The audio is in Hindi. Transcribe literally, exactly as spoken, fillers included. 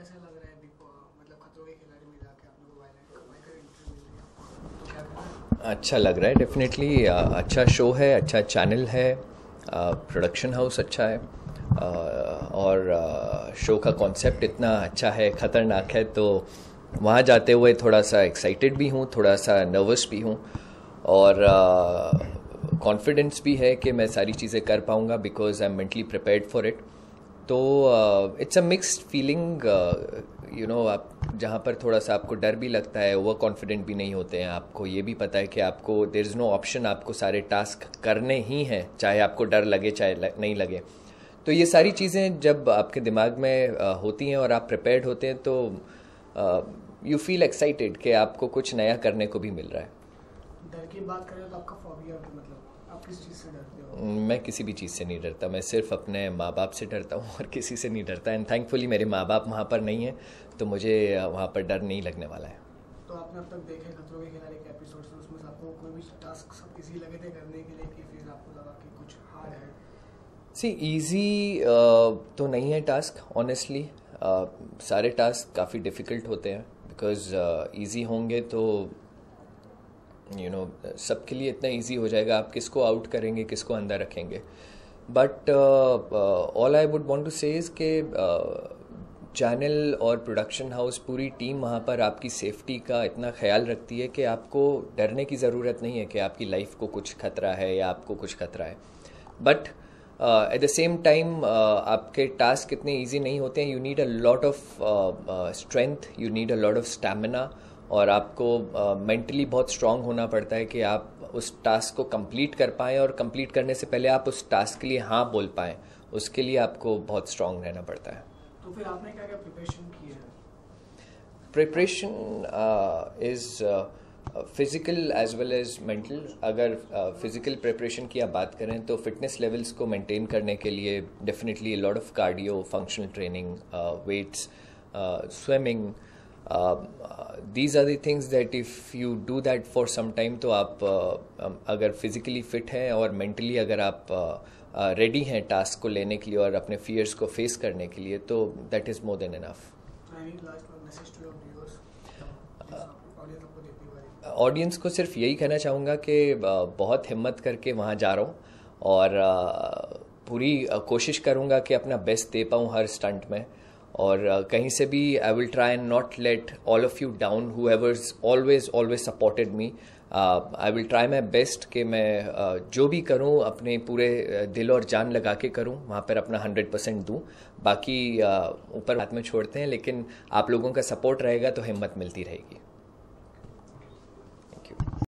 कैसा लग रहा है बिग मतलब खतरों के खिलाड़ी में जाके आप लोगों को वायलेंट कमाई कर इंटरव्यू मिल रही है, क्या कहना है? अच्छा लग रहा है डेफिनेटली। अच्छा शो है, अच्छा चैनल है, प्रोडक्शन हाउस अच्छा है, uh, और शो uh, का कॉन्सेप्ट इतना अच्छा है, ख़तरनाक है। तो वहाँ जाते हुए थोड़ा सा एक्साइटेड भी हूँ, थोड़ा सा नर्वस भी हूँ, और कॉन्फिडेंस uh, भी है कि मैं सारी चीज़ें कर पाऊँगा because I am mentally prepared for it. तो it's a mixed feeling, you know. आप जहाँ पर थोड़ा सा आपको डर भी लगता है, ओवर कॉन्फिडेंट भी नहीं होते हैं, आपको ये भी पता है कि आपको देयर इज़ नो ऑप्शन, आपको सारे टास्क करने ही हैं, चाहे आपको डर लगे चाहे ल, नहीं लगे। तो ये सारी चीज़ें जब आपके दिमाग में uh, होती हैं और आप प्रिपेयर्ड होते हैं तो यू फील एक्साइटेड कि आपको कुछ नया करने को भी मिल रहा है। डर की बात करें तो आपका फोबिया मतलब आप किस चीज़ से डरते हो? मैं किसी भी चीज़ से नहीं डरता, मैं सिर्फ अपने माँ बाप से डरता हूँ और किसी से नहीं डरता। एंड थैंकफुली मेरे माँ बाप वहाँ पर नहीं हैं, तो मुझे वहाँ पर डर नहीं लगने वाला है। तो आपने अब तक देखे खतरों के खिलाड़ी के एपिसोड्स, उसमें से आपको कोई भी टास्क सब इजी लगे थे करने के लिए कि फिर आपको लगा कि कुछ हार्ड है? सी इजी तो नहीं है टास्क, ऑनेस्टली। सारे टास्क काफ़ी डिफ़िकल्ट होते हैं बिकॉज ईजी होंगे तो यू नो सबके लिए इतना इजी हो जाएगा, आप किसको आउट करेंगे, किसको अंदर रखेंगे। But all I would want to say is के चैनल और प्रोडक्शन हाउस पूरी टीम वहाँ पर आपकी सेफ्टी का इतना ख्याल रखती है कि आपको डरने की ज़रूरत नहीं है कि आपकी लाइफ को कुछ खतरा है या आपको कुछ खतरा है। But at the same time आपके टास्क इतने ईजी नहीं होते हैं। You need a lot of strength, you need a lot of stamina, और आपको मेंटली uh, बहुत स्ट्रांग होना पड़ता है कि आप उस टास्क को कंप्लीट कर पाएँ, और कंप्लीट करने से पहले आप उस टास्क के लिए हाँ बोल पाएँ, उसके लिए आपको बहुत स्ट्रांग रहना पड़ता है। तो फिर आपने क्या क्या प्रिपरेशन की है? Preparation is physical as well as mental. अगर फिज़िकल uh, प्रिपरेशन की आप बात करें तो फिटनेस लेवल्स को मेंटेन करने के लिए definitely lot of cardio, functional training, weights, swimming, these are the things that if you do that for some time, तो आप uh, अगर फिज़िकली फिट हैं और मेंटली अगर आप रेडी uh, uh, हैं टास्क को लेने के लिए और अपने फियर्स को फेस करने के लिए, तो that is more than enough. Audience को सिर्फ यही कहना चाहूँगा कि बहुत हिम्मत करके वहाँ जा रहा हूँ, और पूरी कोशिश करूँगा कि अपना बेस्ट दे पाऊँ हर स्टंट में, और कहीं से भी I will try and not let all of you down, whoever's always always supported me. I will try my best कि मैं uh, जो भी करूँ अपने पूरे दिल और जान लगा के करूँ, वहाँ पर अपना हंड्रेड परसेंट दूँ। बाकी ऊपर uh, हाथ में छोड़ते हैं, लेकिन आप लोगों का सपोर्ट रहेगा तो हिम्मत मिलती रहेगी।